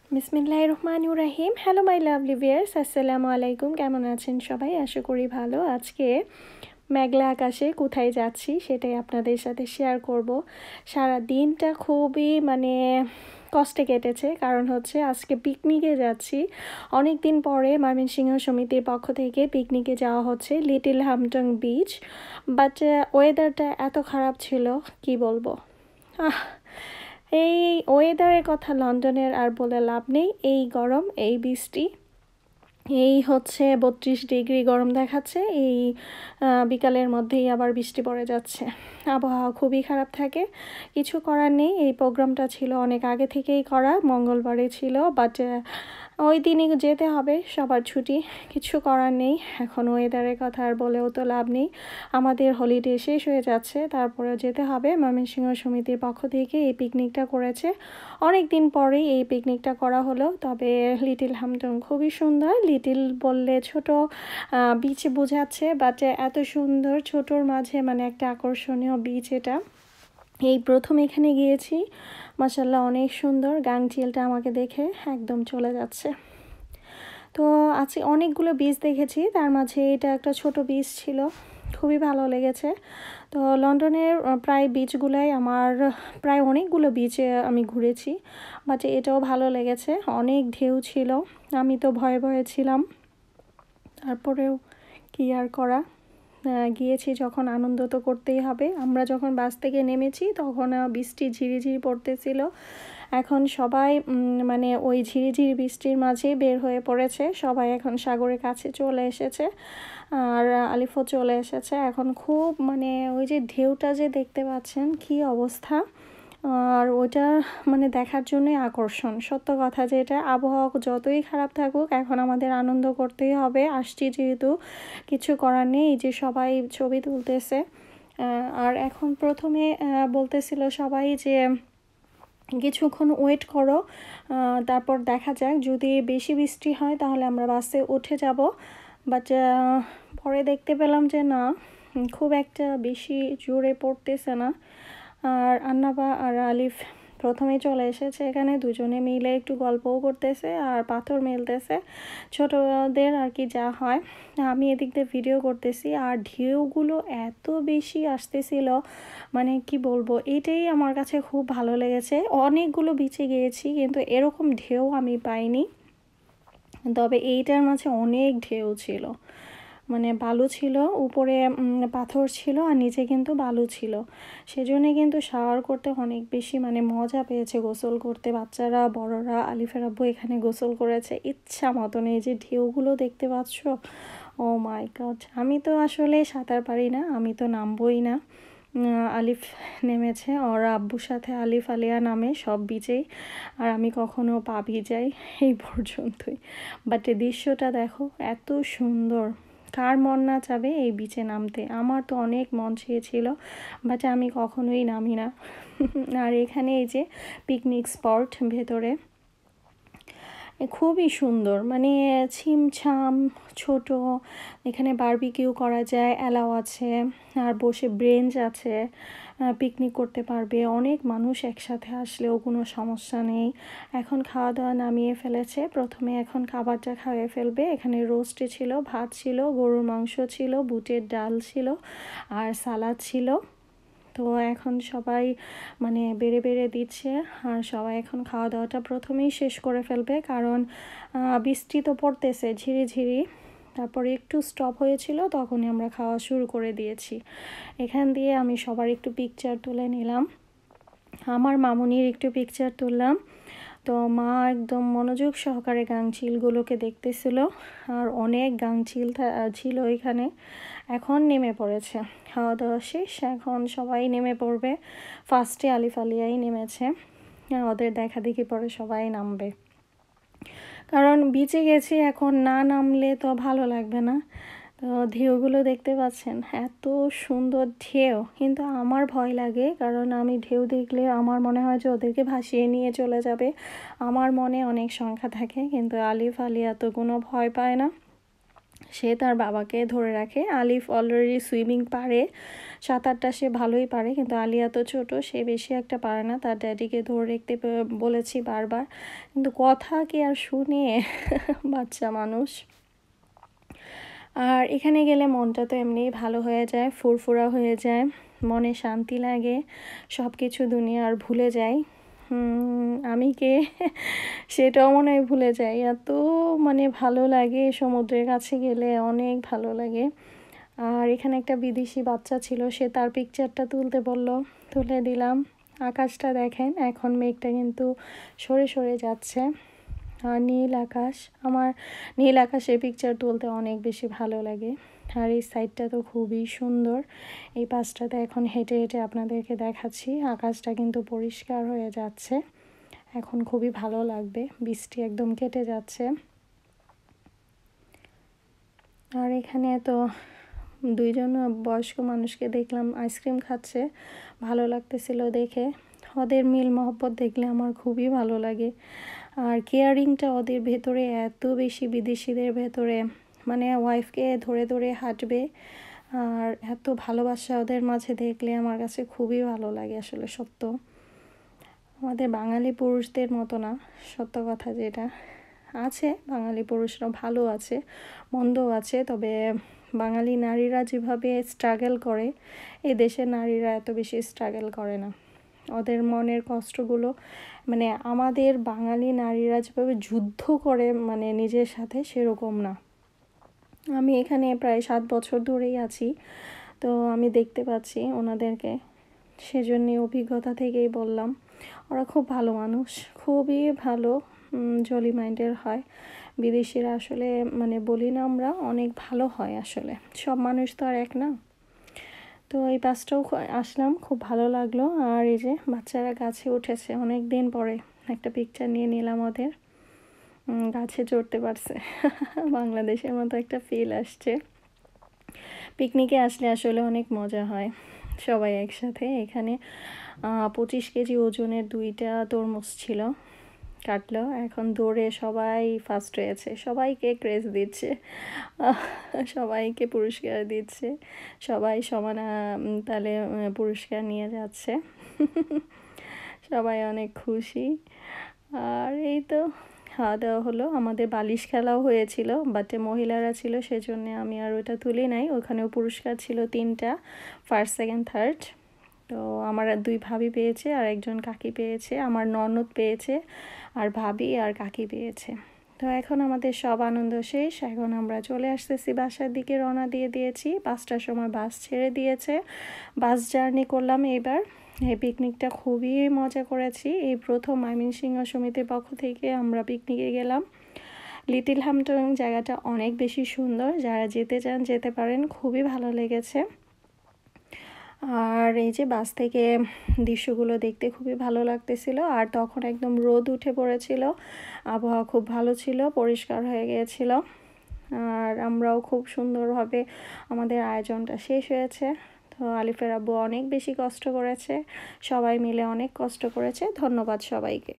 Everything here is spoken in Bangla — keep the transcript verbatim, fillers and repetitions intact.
বিসমিল্লাহির রহমানির রহিম। হ্যালো মাই লাভলি ভিউয়ার্স, আসসালামু আলাইকুম। কেমন আছেন সবাই? আশা করি ভালো। আজকে মেঘলা আকাশে কোথায় যাচ্ছি সেটাই আপনাদের সাথে শেয়ার করব। সারা দিনটা খুবই মানে কষ্টে কেটেছে, কারণ হচ্ছে আজকে পিকনিকে যাচ্ছি। অনেক দিন পরে ময়মনসিংহ সমিতির পক্ষ থেকে পিকনিকে যাওয়া হচ্ছে লিটল হ্যাম্পটন বিচ। বাট ওয়েদারটা এত খারাপ ছিল, কি বলবো। আহ এই ওয়েদারের কথা লন্ডনের আর বলে লাভ নেই। এই গরম, এই বৃষ্টি, এই হচ্ছে বত্রিশ ডিগ্রি গরম দেখাচ্ছে। এই বিকালের মধ্যেই আবার বৃষ্টি পড়ে যাচ্ছে। আবহাওয়া খুবই খারাপ থাকে, কিছু করার নেই। এই প্রোগ্রামটা ছিল অনেক আগে থেকেই করা, মঙ্গলবারে ছিল, বাট ওই দিনই যেতে হবে, সবার ছুটি, কিছু করার নেই। এখন ওয়েদারের কথা আর বলেও তো লাভ নেই। আমাদের হলিডে শেষ হয়ে যাচ্ছে, তারপরেও যেতে হবে। ময়মনসিংহ সমিতির পক্ষ থেকে এই পিকনিকটা করেছে। অনেক দিন পরেই এই পিকনিকটা করা হলো। তবে লিটল হ্যাম্পটন খুবই সুন্দর। লিটল বললে ছোট বিচ বোঝাচ্ছে, বাট এত সুন্দর ছোটোর মাঝে মানে একটা আকর্ষণীয় বিচ এটা। এই প্রথম এখানে গিয়েছি, মাশাআল্লাহ অনেক সুন্দর। গাংচিলটা আমাকে দেখে একদম চলে যাচ্ছে। তো আজকে অনেকগুলো বিচ দেখেছি, তার মাঝে এটা একটা ছোট বিচ ছিল, খুবই ভালো লেগেছে। তো লন্ডনের প্রায় বিচগুলাই আমার, প্রায় অনেকগুলো বিচে আমি ঘুরেছি, বাট এটাও ভালো লেগেছে। অনেক ঢেউ ছিল, আমি তো ভয়ে ভয়ে ছিলাম, তারপরেও কি আর করা, গিয়েছি যখন আনন্দ তো করতেই হবে। আমরা যখন বাস থেকে নেমেছি তখন বৃষ্টি ঝিরিঝিরি পড়তেছিল। এখন সবাই মানে ওই ঝিরিঝিরি বৃষ্টির মাঝেই বের হয়ে পড়েছে, সবাই এখন সাগরের কাছে চলে এসেছে, আর আলিফও চলে এসেছে। এখন খুব মানে ওই যে ঢেউটা যে দেখতে পাচ্ছেন কি অবস্থা, আর ওইটা মানে দেখার জন্যই আকর্ষণ। সত্য কথা, যে এটা আবহাওয়া যতই খারাপ থাকুক, এখন আমাদের আনন্দ করতেই হবে। আসছি যেহেতু, কিছু করার নেই। এই যে সবাই ছবি তুলতেছে, আর এখন প্রথমে বলতেছিল সবাই যে কিছুক্ষণ ওয়েট করো, তারপর দেখা যাক, যদি বেশি বৃষ্টি হয় তাহলে আমরা বাসে উঠে যাব। বাট পরে দেখতে পেলাম যে না, খুব একটা বেশি জোরে পড়তেছে না। আর আন্নাবা আর আলিফ প্রথমেই চলে এসেছে এখানে, দুজনে মিলে একটু গল্পও করতেছে আর পাথর মেলতেছে, ছোটদের আর কি যা হয়। আমি এদিক দিয়ে ভিডিও করতেছি, আর ঢেউগুলো এত বেশি আসতেছিল, মানে কি বলবো, এইটাই আমার কাছে খুব ভালো লেগেছে। অনেকগুলো বিচে গিয়েছি কিন্তু এরকম ঢেউ আমি পাইনি, তবে এইটার মাঝে অনেক ঢেউ ছিল। মানে বালু ছিল, উপরে পাথর ছিল, আর নিচে কিন্তু বালু ছিল। সেজন্যে কিন্তু শাওয়ার করতে অনেক বেশি মানে মজা পেয়েছে, গোসল করতে। বাচ্চারা, বড়রা, আলিফের আব্বু এখানে গোসল করেছে ইচ্ছা মতন। এই যে ঢেউগুলো দেখতে পাচ্ছ, ও মাই গড। আমি তো আসলে সাঁতার পারি না, আমি তো নামবই না। আলিফ নেমেছে, ওর আব্বুর সাথে আলিফ আলিয়া নামে সব বিচেই, আর আমি কখনো পা ভিজাই, এই পর্যন্তই। বাট এই দৃশ্যটা দেখো, এত সুন্দর। কার মন না চাবে এই বিচে নামতে? আমার তো অনেক মন চেয়েছিল, বাট আমি কখনোই নামি না। আর এখানে এই যে পিকনিক স্পট ভেতরে, খুবই সুন্দর, মানে ছিমছাম ছোট। এখানে বারবিকিউ করা যায়, অ্যালাও আছে, আর বসে ব্রেঞ্চ আছে, পিকনিক করতে পারবে। অনেক মানুষ একসাথে আসলেও কোনো সমস্যা নেই। এখন খাওয়া দাওয়া নামিয়ে ফেলেছে, প্রথমে এখন খাবারটা খাওয়াই ফেলবে। এখানে রোস্টে ছিল, ভাত ছিল, গরুর মাংস ছিল, বুটের ডাল ছিল, আর সালাদ ছিল। তো এখন সবাই মানে বেড়ে বেড়ে দিচ্ছে, আর সবাই এখন খাওয়া দাওয়াটা প্রথমেই শেষ করে ফেলবে, কারণ বৃষ্টি তো পড়তেছে ঝিরিঝিরি। তারপরে একটু স্টপ হয়েছিল, তখনই আমরা খাওয়া শুরু করে দিয়েছি। এখান দিয়ে আমি সবার একটু পিকচার তুলে নিলাম, আমার মামুনির একটু পিকচার তুললাম। তো মা একদম মনোযোগ সহকারে গাংচিলগুলোকে দেখতেছিল, আর অনেক গাংচিল ছিল এখানে। এখন নেমে পড়েছে, খাওয়া দাওয়া শেষ, এখন সবাই নেমে পড়বে। ফার্স্টে আলিফ আলিয়াই নেমেছে, ওদের দেখা দেখি পরে সবাই নামবে, কারণ বিচে গেছি, এখন না নামলে তো ভালো লাগবে না। তো ঢেউগুলো দেখতে পাচ্ছেন, এত সুন্দর ঢেউ, কিন্তু আমার ভয় লাগে, কারণ আমি ঢেউ দেখলে আমার মনে হয় যে ওদেরকে ভাসিয়ে নিয়ে চলে যাবে। আমার মনে অনেক সংখ্যা থাকে, কিন্তু আলিফ আলিয়া তো কোনো ভয় পায় না। সে তার বাবাকে ধরে রাখে। আলিফ অলরেডি সুইমিং পারে, সাঁতারটা সে ভালোই পারে, কিন্তু আলিয়া তো ছোট, সে বেশি একটা পারে না। তার ড্যাডিকে ধরে রাখতে বলেছি বারবার, কিন্তু কথা কি আর শুনে বাচ্চা মানুষ। আর এখানে গেলে মনটা তো এমনিই ভালো হয়ে যায়, ফুরফুরা হয়ে যায়, মনে শান্তি লাগে, সব কিছু দুনিয়ার ভুলে যাই। আমি কে সেটাও মনে হয় ভুলে যাই, এত মানে ভালো লাগে সমুদ্রের কাছে গেলে, অনেক ভালো লাগে। আর এখানে একটা বিদেশি বাচ্চা ছিল, সে তার পিকচারটা তুলতে বলল, তুলে দিলাম। আকাশটা দেখেন, এখন মেঘটা কিন্তু সরে সরে যাচ্ছে, আর নীল আকাশ। আমার নীল আকাশে পিকচার তুলতে অনেক বেশি ভালো লাগে। আর এই সাইডটা তো খুবই সুন্দর। এই পাশটাতে এখন হেঁটে হেঁটে আপনাদেরকে দেখাচ্ছি, আকাশটা কিন্তু পরিষ্কার হয়ে যাচ্ছে, এখন খুবই ভালো লাগবে, বৃষ্টি একদম কেটে যাচ্ছে। আর এখানে তো দুইজন বয়স্ক মানুষকে দেখলাম আইসক্রিম খাচ্ছে, ভালো লাগতেছিল দেখে। ওদের মিল মহব্বত দেখলে আমার খুবই ভালো লাগে। আর কেয়ারিংটা ওদের ভেতরে এত বেশি, বিদেশিদের ভেতরে, মানে ওয়াইফকে ধরে ধরে হাঁটবে, আর এত ভালোবাসা ওদের মাঝে দেখলে আমার কাছে খুবই ভালো লাগে। আসলে সত্য, আমাদের বাঙালি পুরুষদের মতো না, সত্য কথা যেটা। আছে বাঙালি পুরুষরা ভালো আছে, মন্দও আছে, তবে বাঙালি নারীরা যেভাবে স্ট্রাগল করে, এই দেশের নারীরা এত বেশি স্ট্রাগল করে না। ওদের মনের কষ্টগুলো, মানে আমাদের বাঙালি নারীরা যেভাবে যুদ্ধ করে মানে নিজের সাথে, সেরকম না। আমি এখানে প্রায় সাত বছর ধরেই আছি, তো আমি দেখতে পাচ্ছি ওনাদেরকে, সেজন্য অভিজ্ঞতা থেকেই বললাম। ওরা খুব ভালো মানুষ, খুবই ভালো, জলি মাইন্ডের হয়। বিদেশিরা আসলে মানে বলি না আমরা, অনেক ভালো হয় আসলে, সব মানুষ তো আর এক না। তো এই পাশটাও আসলাম, খুব ভালো লাগলো। আর এই যে বাচ্চারা গাছে উঠেছে, অনেক দিন পরে একটা পিকচার নিয়ে নিলাম ওদের, গাছে চড়তে পারছে। বাংলাদেশের মতো একটা ফিল আসছে। পিকনিকে আসলে আসলে অনেক মজা হয়, সবাই একসাথে। এখানে পঁচিশ কেজি ওজনের দুইটা তরমুজ ছিল, কাটলো, এখন দৌড়ে সবাই ফার্স্ট হয়েছে, সবাইকে ক্রেজ দিচ্ছে, সবাইকে পুরস্কার দিচ্ছে, সবাই সমান তালে পুরস্কার নিয়ে যাচ্ছে। সবাই অনেক খুশি। আর এই তো খাওয়া দাওয়া হলো, আমাদের বালিশ খেলাও হয়েছিল, বাট মহিলারা ছিল সেজন্য আমি আর ওটা তুলি নাই। ওখানেও পুরস্কার ছিল তিনটা, ফার্স্ট সেকেন্ড থার্ড। তো আমার দুই ভাবি পেয়েছে, আর একজন কাকি পেয়েছে, আমার ননদ পেয়েছে, আর ভাবি আর কাকি পেয়েছে। তো এখন আমাদের সব আনন্দ শেষ, এখন আমরা চলে আসতেছি বাসার দিকে, রওনা দিয়ে দিয়েছি। পাঁচটার সময় বাস ছেড়ে দিয়েছে, বাস জার্নি করলাম এবার। এই পিকনিকটা খুবই মজা করেছি, এই প্রথম ময়মনসিংহ সমিতির পক্ষ থেকে আমরা পিকনিকে গেলাম। লিটল হ্যাম্পটন জায়গাটা অনেক বেশি সুন্দর, যারা যেতে চান যেতে পারেন, খুবই ভালো লেগেছে। আর এই যে বাস থেকে দৃশ্যগুলো দেখতে খুবই ভালো লাগতেছিল, আর তখন একদম রোদ উঠে পড়েছিল, আবহাওয়া খুব ভালো ছিল, পরিষ্কার হয়ে গিয়েছিল। আর আমরাও খুব সুন্দরভাবে আমাদের আয়োজনটা শেষ হয়েছে। তো আলিফের আব্বু অনেক বেশি কষ্ট করেছে, সবাই মিলে অনেক কষ্ট করেছে। ধন্যবাদ সবাইকে।